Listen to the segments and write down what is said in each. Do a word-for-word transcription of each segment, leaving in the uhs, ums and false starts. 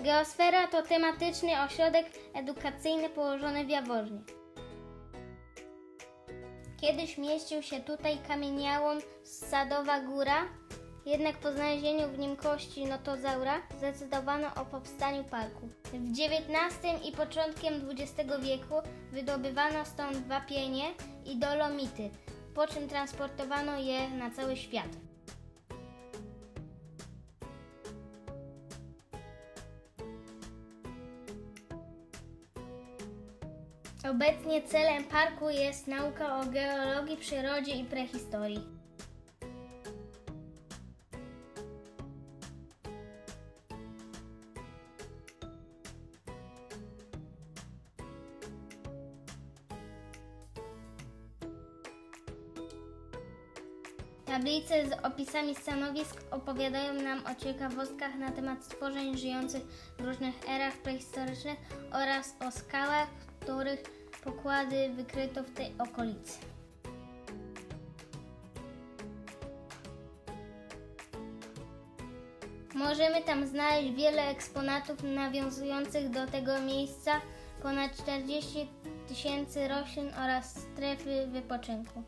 Geosfera to tematyczny ośrodek edukacyjny położony w Jaworznie. Kiedyś mieścił się tutaj kamieniołom Sadowa Góra, jednak po znalezieniu w nim kości notozaura zdecydowano o powstaniu parku. W dziewiętnastym i początkiem dwudziestego wieku wydobywano stąd wapienie i dolomity, po czym transportowano je na cały świat. Obecnie celem parku jest nauka o geologii, przyrodzie i prehistorii. Tablice z opisami stanowisk opowiadają nam o ciekawostkach na temat stworzeń żyjących w różnych erach prehistorycznych oraz o skałach, których pokłady wykryto w tej okolicy. Możemy tam znaleźć wiele eksponatów nawiązujących do tego miejsca, ponad czterdzieści tysięcy roślin oraz strefy wypoczynku.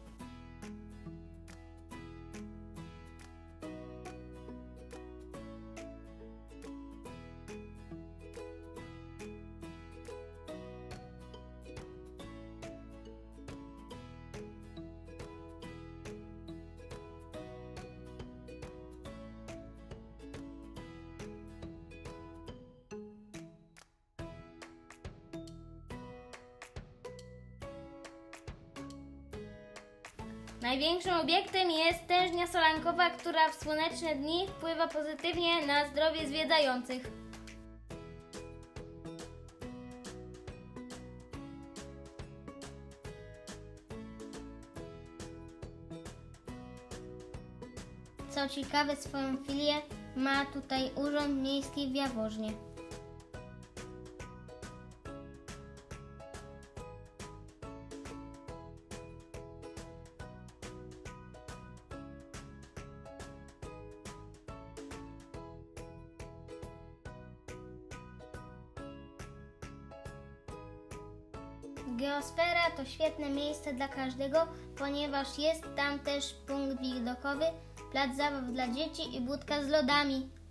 Największym obiektem jest tężnia solankowa, która w słoneczne dni wpływa pozytywnie na zdrowie zwiedzających. Co ciekawe, swoją filię ma tutaj Urząd Miejski w Jaworznie. Geosfera to świetne miejsce dla każdego, ponieważ jest tam też punkt widokowy, plac zabaw dla dzieci i budka z lodami.